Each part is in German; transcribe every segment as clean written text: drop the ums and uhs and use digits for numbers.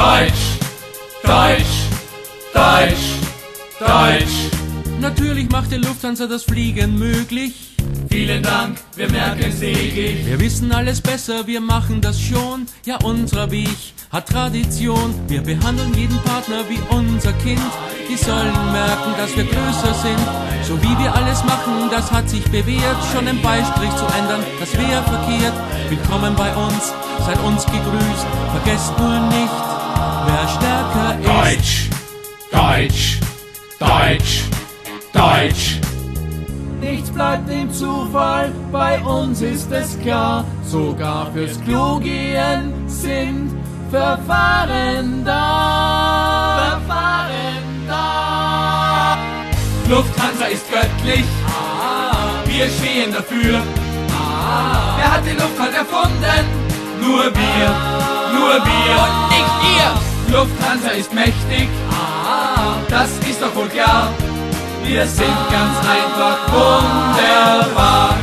Deutsch, Deutsch, Deutsch, Deutsch. Natürlich macht die Lufthansa das Fliegen möglich. Vielen Dank, wir merken's täglich. Wir wissen alles besser, wir machen das schon. Ja, unser Weg hat Tradition. Wir behandeln jeden Partner wie unser Kind. Die sollen merken, dass wir größer sind. So wie wir alles machen, das hat sich bewährt. Schon einen Beistrich zu ändern, das wäre verkehrt. Willkommen bei uns, seid uns gegrüßt. Vergesst nur nicht, wer stärker ist. Deutsch, Deutsch, Deutsch, Deutsch. Nichts bleibt dem Zufall, bei uns ist es klar. Sogar fürs Klo gehen sind Verfahren da. Verfahren da. Lufthansa ist göttlich, wir stehen dafür. Wer hat die Luftfahrt erfunden? Nur wir, nur wir und nicht ihr. Lufthansa ist mächtig, das ist doch wohl klar. Wir sind ganz einfach wunderbar.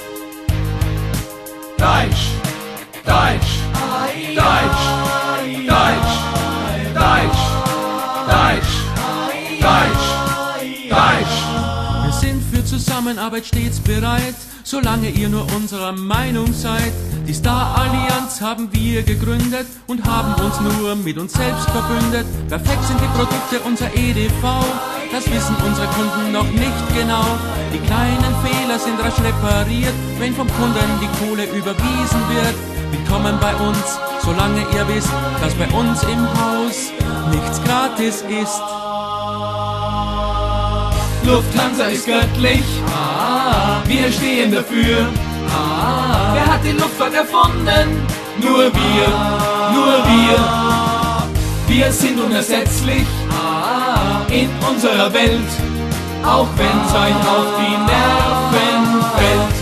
Deutsch, Deutsch, Deutsch, Deutsch, Deutsch, Deutsch, Deutsch, Deutsch. Wir sind für Zusammenarbeit stets bereit, solange ihr nur unserer Meinung seid. Die Star-Allianz haben wir gegründet und haben uns nur mit uns selbst verbündet. Perfekt sind die Produkte unser EDV, das wissen unsere Kunden noch nicht genau. Die kleinen Fehler sind rasch repariert, wenn vom Kunden die Kohle überwiesen wird. Willkommen bei uns, solange ihr wisst, dass bei uns im Haus nichts gratis ist. Lufthansa ist göttlich, wir stehen dafür. Wer hat die Luftfahrt erfunden? Nur wir, nur wir. Wir sind unersetzlich in unserer Welt, auch wenn's euch auf die Nerven fällt.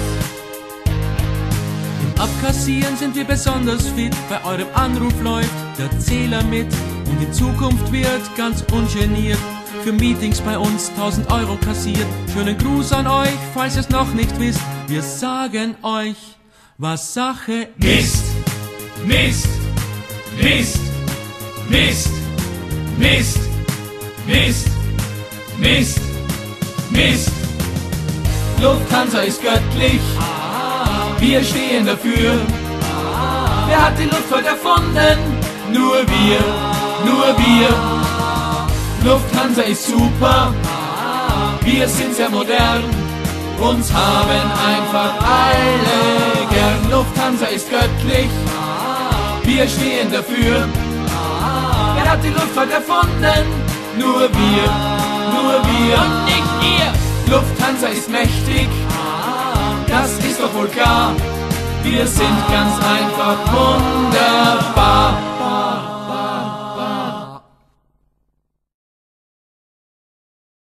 Im Abkassieren sind wir besonders fit, bei eurem Anruf läuft der Zähler mit. Und in Zukunft wird ganz ungeniert für Meetings bei uns 1000 Euro kassiert. Schönen Gruß an euch, falls ihr es noch nicht wisst. Wir sagen euch, was Sache Mist, Mist, Mist, Mist, Mist, Mist, Mist, Mist. Lufthansa ist göttlich, wir stehen dafür. Wer hat die Luftfahrt erfunden? Nur wir, nur wir. Lufthansa ist super, wir sind sehr modern. Uns haben einfach alle gern. Lufthansa ist göttlich, wir stehen dafür. Wer hat die Luftfahrt erfunden? Nur wir, nur wir und nicht ihr. Lufthansa ist mächtig, das ist doch wohl klar. Wir sind ganz einfach wunderbar.